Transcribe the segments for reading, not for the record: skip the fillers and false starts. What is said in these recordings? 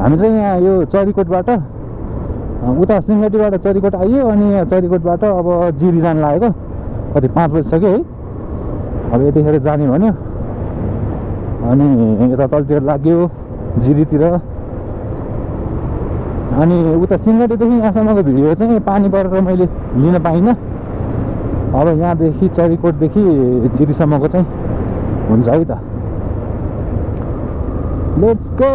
हामी चाहिँ यहाँ यो चरीकोटबाट उता सिंगटीबाट चरीकोट आइयो अनि चरीकोटबाट अब जिरी जान लागेको कति 5 बजिसक्यो है अब यतिखेर जाने भन्यो अनि यता तलतिर लाग्यो जिरीतिर अनि उता सिंगटीदेखि यहाँसम्मको भिडियो चाहिँ पानी परेर मैले लिन पाइनँ अब यहाँदेखि चरीकोटदेखि जिरीसम्मको चाहिँ हुन्छ है त लेट्स गो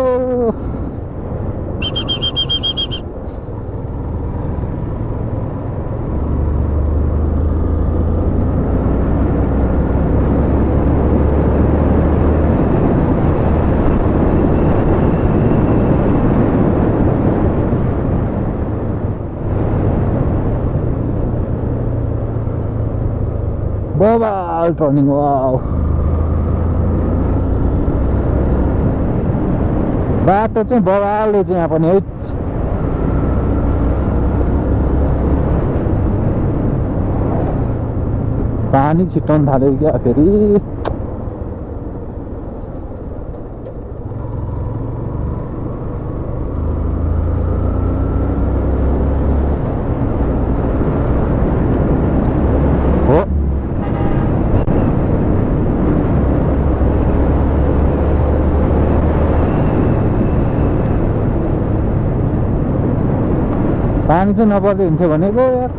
बवाल टर्निङ वाउ बाटो चाहिँ बवालले चाहिँ यहाँ पनि है पानी छिटाउन थाल्यो क्या फेरि पानी चाहिँ नपर्दै हुन्थ्यो भनेको यार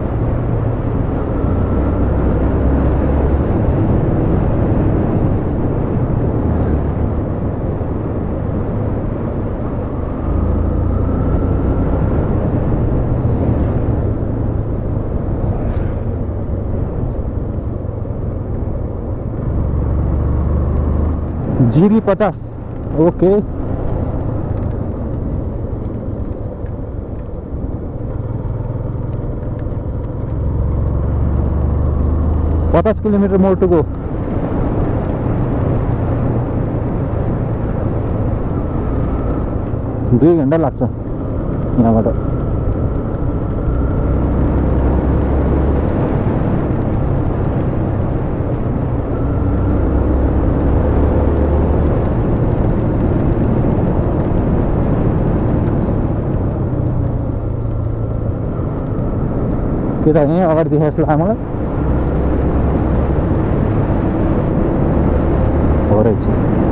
Jiri 50 okay $50 kilometre more to go दुई घन्टा लाग्छ यहाँबाट के त यहीँ अगाडि देखाए जस्तो लाग्यो मलाई हो रहेछ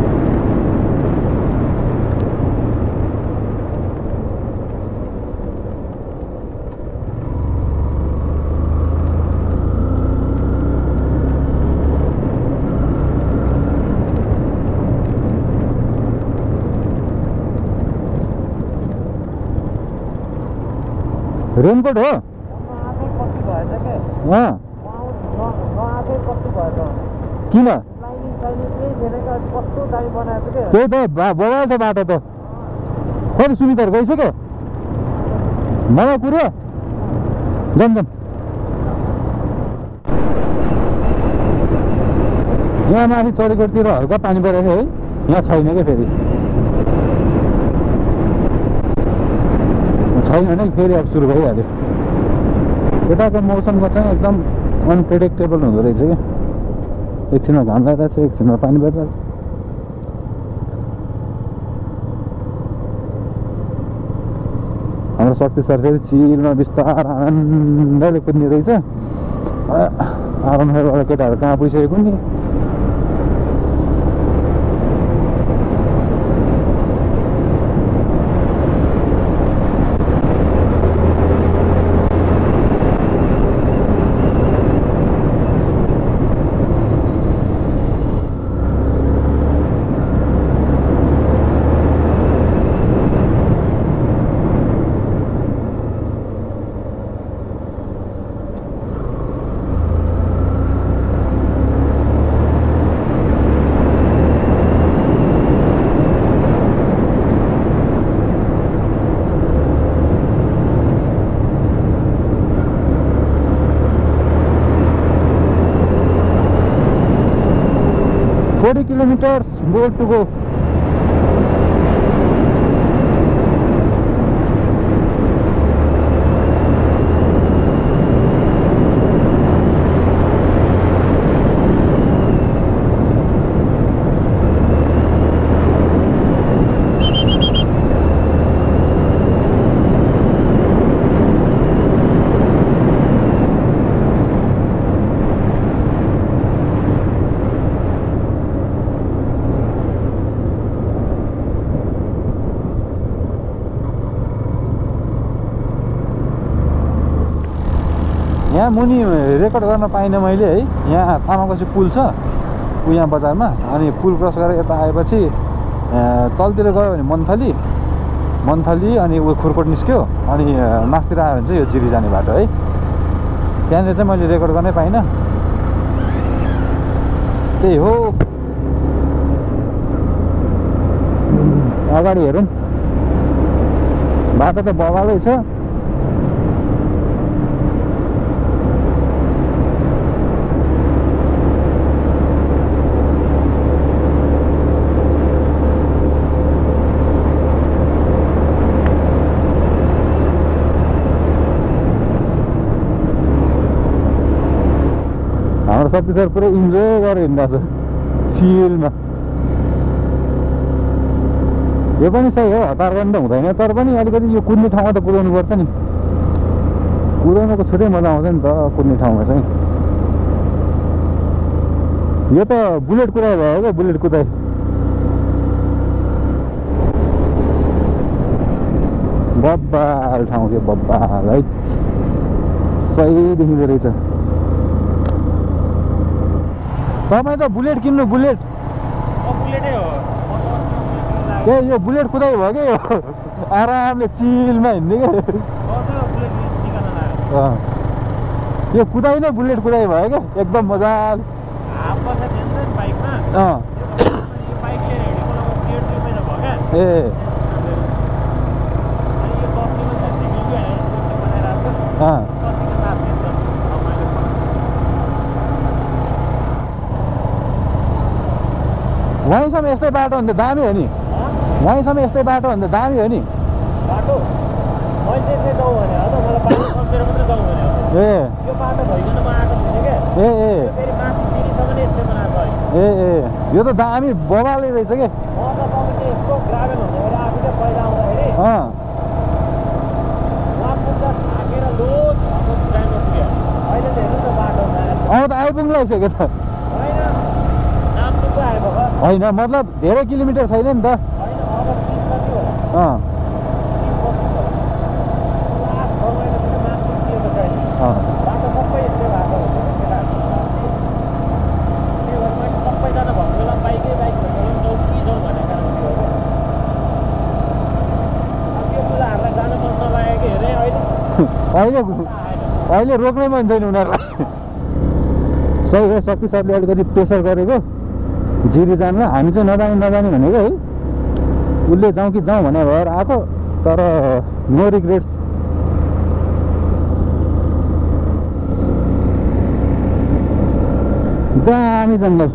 रेनकोट हो किन त्यही त बगाल छ बाटो त कति सुविधाहरू गइसक्यो मलाई कुरो जाम यहाँ माथि चरीकोटतिर हल्का पानी परेको है यहाँ छैन क्या फेरि छैन भने फेरि अब सुरु भइहाल्यो यताको मौसमको चाहिँ एकदम अनप्रेडिक्टेबल हुँदो रहेछ क्या एकछिनमा घाम लागिरहेको छ एकछिनमा पानी परिरहेको छ हाम्रो शक्ति सर फेरि चिलमा बिस्तार आनन्दले कुद्ने रहेछ आरामबाट केटाहरू कहाँ पुगिसकेको नि kilometers more to go. यहाँ मुनि रेकर्ड गर्न पाइनँ मैले है। यहाँ तामाकोसी पुल छ उ यहाँ बजारमा, अनि पुल क्रस गरेर यता आएपछि तलतिर गयो भने मन्थली अनि ऊ खुरकोट निस्क्यो, अनि मास्तिर आयो भने चाहिँ यो जिरी जाने बाटो है। त्यहाँनिर चाहिँ मैले रेकर्ड गर्नै पाइनँ, त्यही हो। अगाडि हेरौँ, बाटो त बबालै छ। हाम्रो शक्ति सर पुरै इन्जोय गरेर हिँड्दा छ चिलमा। यो पनि सही हो, हतार गर्नु त हुँदैन, तर पनि अलिकति यो कुद्ने ठाउँमा त कुदाउनु पर्छ नि। कुदाउनुको छुट्टै मजा आउँछ नि त कुद्ने ठाउँमा चाहिँ। यो त बुलेट कुदाइ भयो क्या, बुलेट कुदाइ। बब्बाल ठाउँ के बब्बाल है, सही देखिँदो रहेछ। तपाईँ त बुलेट किन्नु, बुलेट बुलेटै हो। ए यो बुलेट कुदाइ भयो क्या, यो आरामले चिलमा हिँड्ने क्या। यो कुदाइ नै बुलेट कुदाइ भयो क्या, एकदम मजाले। ए वहीँसम्म यस्तै बाटो भने त दामी हो नि, वहीँसम्म यस्तै बाटो भने त दामी हो नि। बाटो मैले चाहिँ जाउँ भने हो त, मलाई बाटो सम्झेर मात्रै जाउँ भने हो। ए यो बाटो भइकन म आएको थिएँ क्या। ए फेरि माथि जिरीसम्म नै यस्तै बनाएको है। ए यो त दामी बबालै रहेछ क्या। म त तपाईँले यस्तो ग्राभेल हुँदाखेरि आएको थियो पहिला आउँदाखेरि। उहाँ पुग्दा थाकेर लोड टाइममा पुग्यो। अहिले त हेर्नु न बाटो त आइपुग्नु लागिसक्यो त। होइन मतलब धेरै किलोमिटर छैन नि त। अहिले रोक्नै मन छैन उनीहरूलाई। सही हो, शक्ति सरले अलिकति प्रेसर गरेको जिरी जानु। हामी चाहिँ नजाने भनेको है, उसले जाउँ कि जाउँ भने भएर आएको, तर नो रिग्रेट्स। दामी जङ्गल।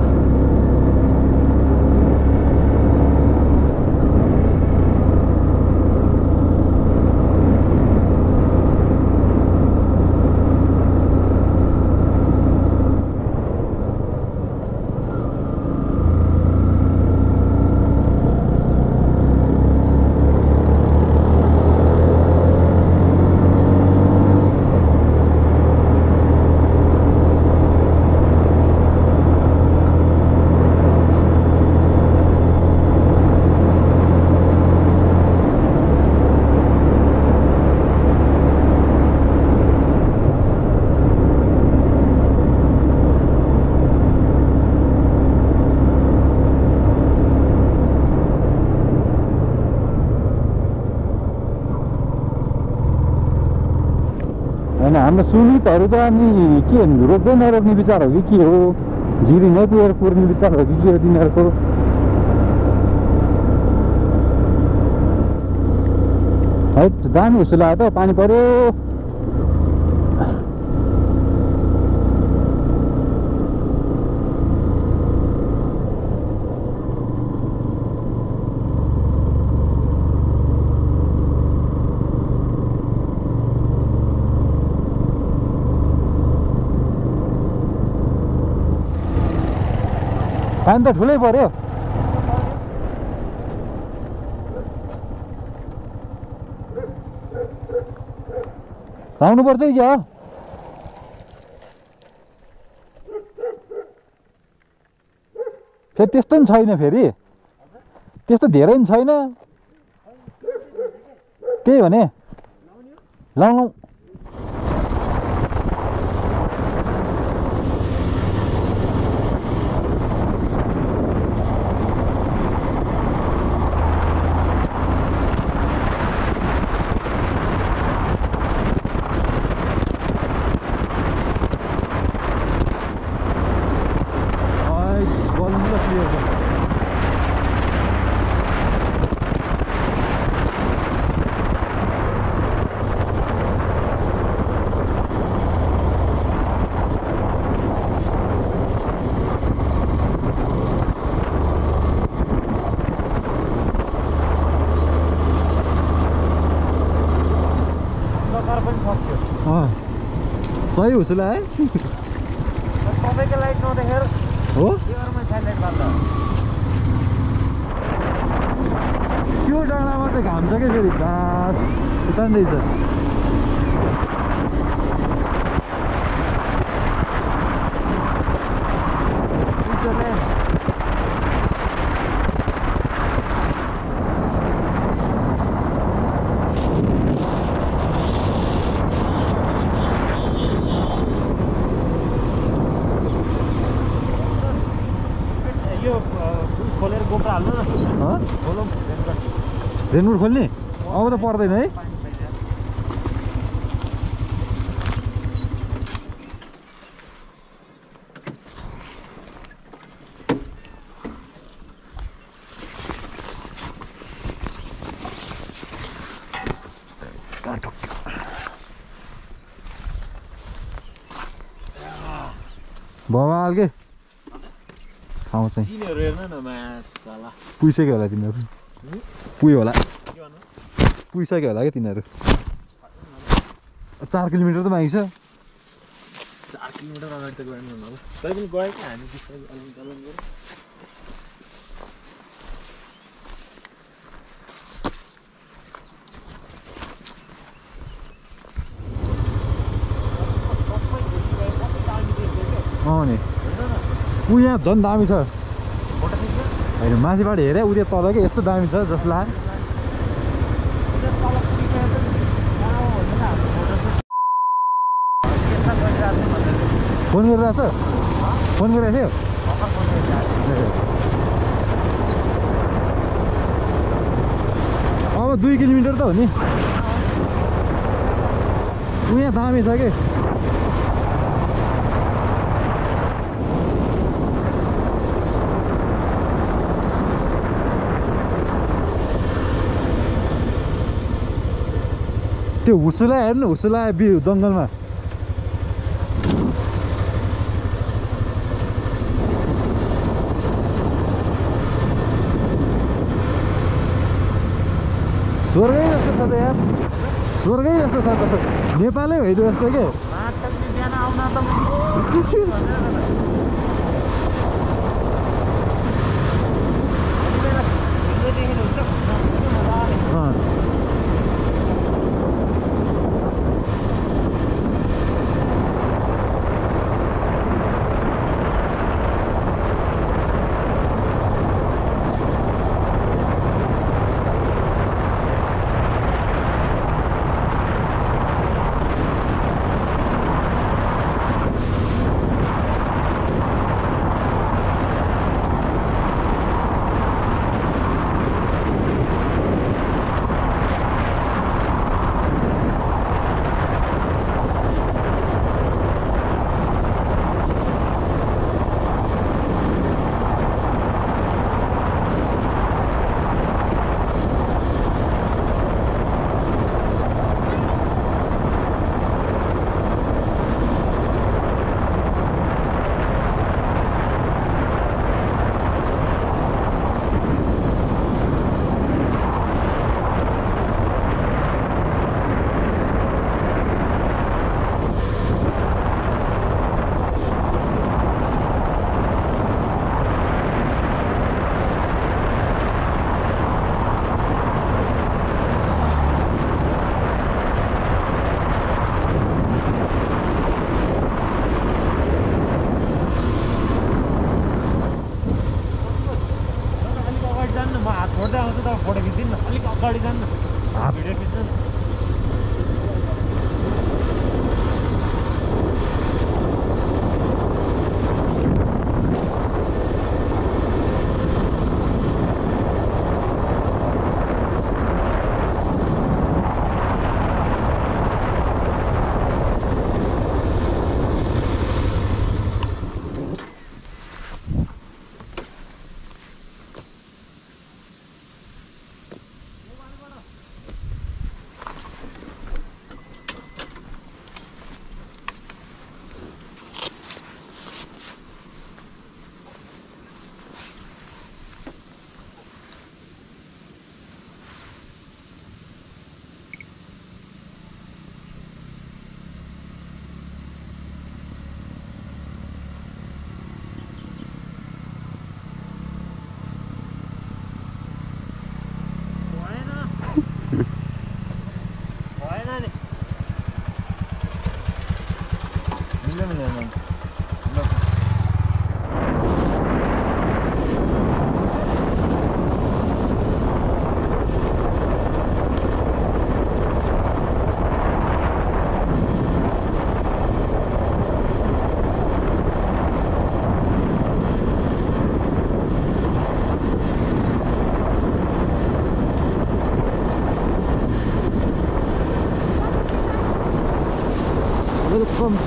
होइन हाम्रो सुमितहरू त अनि के रोक्दै नरोक्ने विचार हो कि के हो, जिरी नै पुगेर कुर्ने विचार हो कि के हो तिनीहरूको। है दामी हुसो लाग्यो त, पानी पर्यो। पानी त ठुलै पर्यो। आउनुपर्छ कि क्या हो? फेरि त्यस्तो नि छैन, फेरि त्यस्तो धेरै नि छैन। त्यही भने लाउँ गरिरहेको सही हुसुला है तपाईँको लाइट नदेखेर हो तिमीहरूमा साइलेन्ट गर्दा त्यो डाँडामा चाहिँ घाम छ क्या फेरि घाँस उतान्दैछ खोलेर गोप्रा हाल्नु न खोलौँ रेनकोट खोल्ने अब त पर्दैन है बवाल के ठाउँ चाहिँ चिनीहरू हेर्नु न मासाला पुगिसक्यो होला तिनीहरू पुग्यो होला के भन्नु पुगिसक्यो होला क्या तिनीहरू 4 किलोमिटर त बाँकी छ 4 किलोमिटर अगाडि त गएन होला तै पनि गयो कि हामी बिस्तारै अलिक चलन गऱ्यौँ नि ऊ यहाँ झन् दामी छ होइन माथिबाट हेरे उयो तल के यस्तो दामी छ जसलाई फोन गरिरहेको छ फोन गरिरहेको थियो अब 2 किलोमिटर त हो नि ऊ यहाँ दामी छ कि त्यो हुसुला हेर्नु हुसुला जङ्गलमा स्वर्गै जस्तो छ त यार स्वर्गै जस्तो छ त नेपालै होइन जस्तो के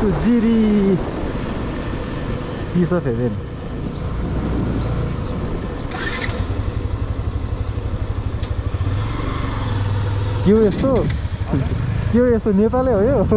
Jiri piece of heaven. के हो यस्तो नेपालै हो यो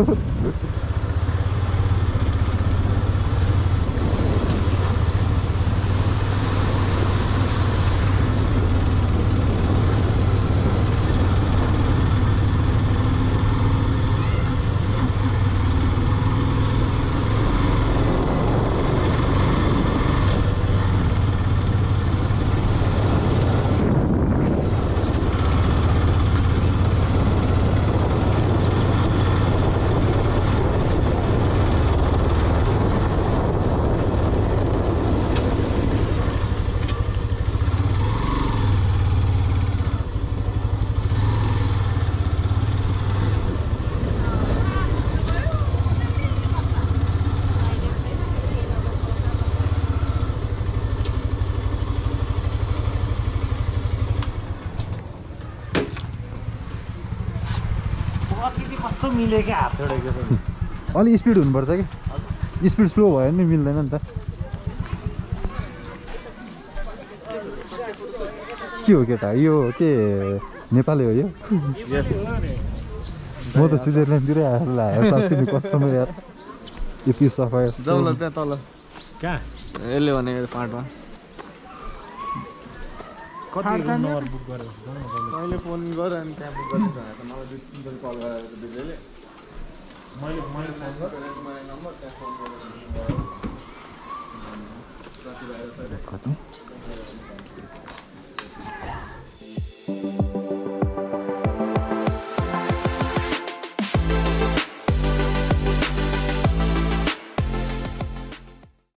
कस्तो मिल्यो क्या हात छोडेको पनि अलि स्पिड हुनुपर्छ कि स्पिड स्लो भयो नि मिल्दैन नि त के हो केटा यो के नेपाली हो यो यस म त स्विजरल्यान्डतिरै आएर लाग्यो साँच्चै नि कस्तो यार यति सफा जाउँ ल त्यहाँ तल कहाँ यसले भनेको फाँटमा कति नम्बर बुक गरेर मैले फोन गरेँ अनि त्यहाँ बुक गरेको भनेर त मलाई 2-3 पल्ट कल गरेको दिदीले मैले फोन गरेँ मैले नम्बर त्यहाँ फोन गरेर